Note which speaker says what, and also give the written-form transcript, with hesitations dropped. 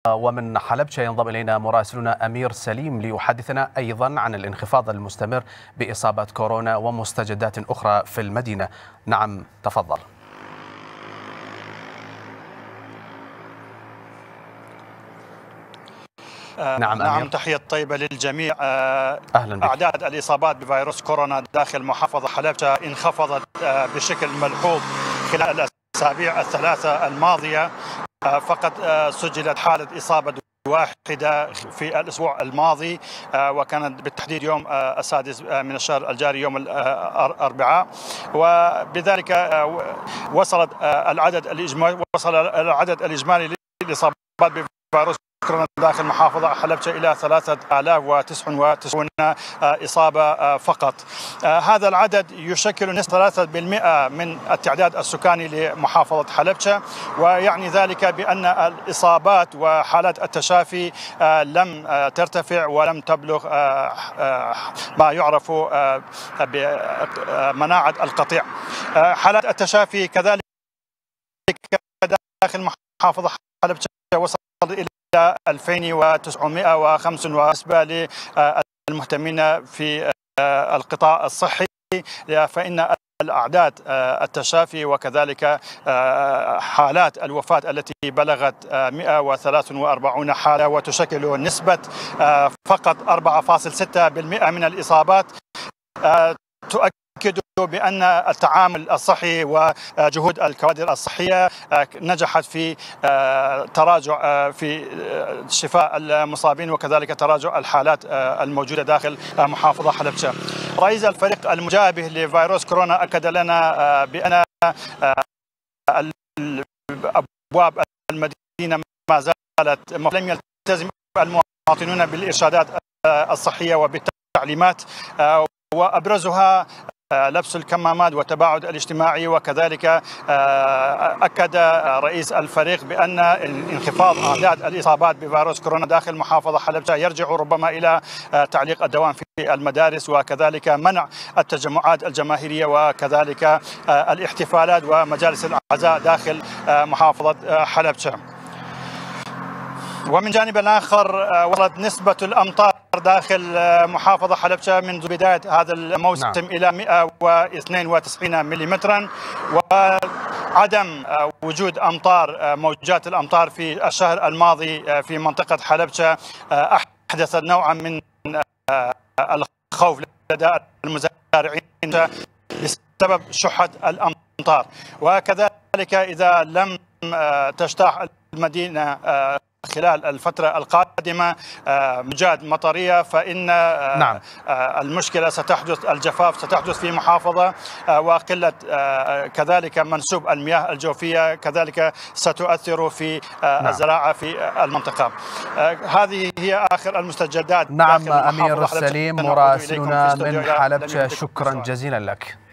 Speaker 1: ومن حلبشة ينضم إلينا مراسلنا أمير سليم ليحدثنا أيضا عن الانخفاض المستمر بإصابات كورونا ومستجدات أخرى في المدينة. نعم، تفضل.
Speaker 2: نعم، تحية طيبة للجميع.
Speaker 1: أهلا بك.
Speaker 2: أعداد الإصابات بفيروس كورونا داخل محافظة حلبشة انخفضت بشكل ملحوظ خلال الأسابيع الثلاثة الماضية. فقط سجلت حالة إصابة واحدة في الأسبوع الماضي، وكانت بالتحديد يوم السادس من الشهر الجاري يوم الأربعاء، وبذلك وصل العدد الإجمالي للإصابات بفيروس كورونا داخل محافظة حلبشة إلى 3099 إصابة فقط. هذا العدد يشكل نسبة 3% من التعداد السكاني لمحافظة حلبشة، ويعني ذلك بأن الإصابات وحالات التشافي لم ترتفع ولم تبلغ ما يعرف بمناعة القطيع. حالات التشافي كذلك داخل محافظة حلبشة وصل إلى 2905 بالنسبة للمهتمين في القطاع الصحي، فإن الأعداد التشافي وكذلك حالات الوفاة التي بلغت 143 حالة وتشكل نسبة فقط 4.6% من الإصابات، تؤكد بأن التعامل الصحي وجهود الكوادر الصحية نجحت في تراجع في شفاء المصابين وكذلك تراجع الحالات الموجودة داخل محافظة حلبشة. رئيس الفريق المجابه لفيروس كورونا أكد لنا بأن أبواب المدينة ما زالت لم يلتزم المواطنون بالإرشادات الصحية وبالتعليمات، وأبرزها لبس الكمامات والتباعد الاجتماعي. وكذلك أكد رئيس الفريق بأن انخفاض أعداد الإصابات بفيروس كورونا داخل محافظة حلبشة يرجع ربما إلى تعليق الدوام في المدارس وكذلك منع التجمعات الجماهيرية وكذلك الاحتفالات ومجالس العزاء داخل محافظة حلبشة. ومن جانب آخر وصلت نسبة الأمطار داخل محافظة حلبشة منذ بداية هذا الموسم إلى 192 ملم، وعدم وجود أمطار موجات الأمطار في الشهر الماضي في منطقة حلبشة أحدث نوعا من الخوف لدى المزارعين بسبب شحة الأمطار. وكذلك إذا لم تجتاح المدينة خلال الفترة القادمة موجات مطرية فإن المشكلة ستحدث، الجفاف ستحدث في محافظة، وقلة كذلك منسوب المياه الجوفية كذلك ستؤثر في الزراعة في المنطقة. هذه هي آخر المستجدات.
Speaker 1: نعم، أمير سليم مراسلنا من حلبشة، شكرا جزيلا لك.